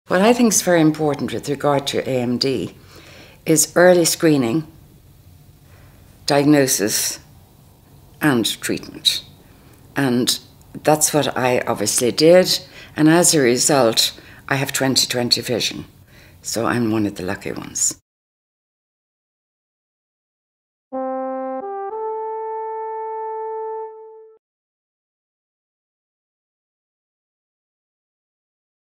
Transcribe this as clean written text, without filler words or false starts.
What I think is very important with regard to AMD is early screening, diagnosis and treatment. And that's what I obviously did. And as a result, I have 20/20 vision. So I'm one of the lucky ones.